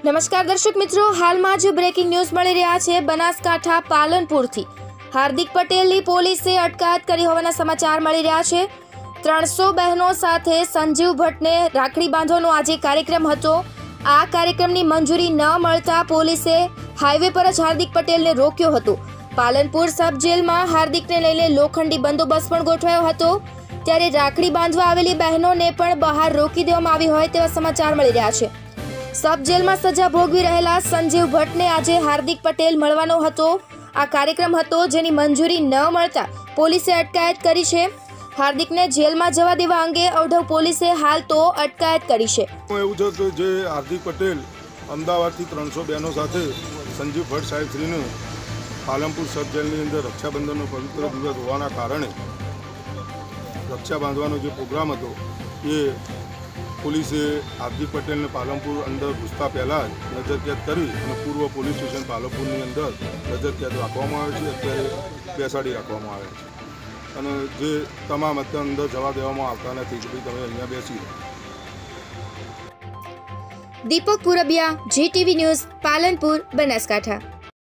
નમસ્કાર દર્શક મિત્રો, હાલમાં જ બ્રેકિંગ ન્યૂઝ મળી રહ્યા છે। બનાસકાંઠા પાલનપુરથી હાર્દિક પટેલની પોલીસે અટકાયત કરી હોવાના સમાચાર મળી રહ્યા છે। 300 બહેનો સાથે સંજીવ ભટ્ટને રાખડી બાંધવાનો આજે કાર્યક્રમ હતો। આ કાર્યક્રમની મંજૂરી ન મળતા પોલીસે હાઈવે પર જ હાર્દિક પટેલને રોક્યો હતો। પાલનપુર સબ જેલમાં હાર્દિકને લઈને લોખંડી બંદોબસ્ત પણ ગોઠવાયો હતો। ત્યારે રાખડી બાંધવા આવેલી બહેનોને પણ બહાર રોકી દેવામાં આવી હોય તેવા સમાચાર મળી રહ્યા છે। સબ જેલમાં સજા ભોગવી રહેલા સંજીવ ભટ્ટને આજે હાર્દિક પટેલ મળવાનો હતો। આ કાર્યક્રમ હતો જેની મંજૂરી ન મળતા પોલીસે અટકાયત કરી છે। હાર્દિકને જેલમાં જવા દેવા અંગે ઔઢવ પોલીસે હાલ તો અટકાયત કરી છે। એવું છે કે જે હાર્દિક પટેલ અમદાવાદથી 300 બહેનો સાથે સંજીવ ભટ્ટ સાહેબશ્રીને પાલનપુર સબ જેલની અંદર રક્ષાબંધનનો પવિત્ર દિવસ હોવાના કારણે રક્ષા બાંધવાનો જે પ્રોગ્રામ હતો એ પોલીસે હાર્દિક પટેલને પાલનપુર અંદર ઘૂસતા પહેલાં જ નજરકેદ કરી અને પૂર્વ પોલીસ સ્ટેશન પાલનપુરની અંદર નજરકેદ રાખવામાં આવે છે। અત્યારે બેસાડી રાખવામાં આવે છે અને જે તમામ અત્યારે અંદર જવા દેવામાં આવતા નથી કે ભાઈ તમે અહીંયા બેસી રહો। Deepak Purabiya, GTV news, Palanpur, Banaskantha.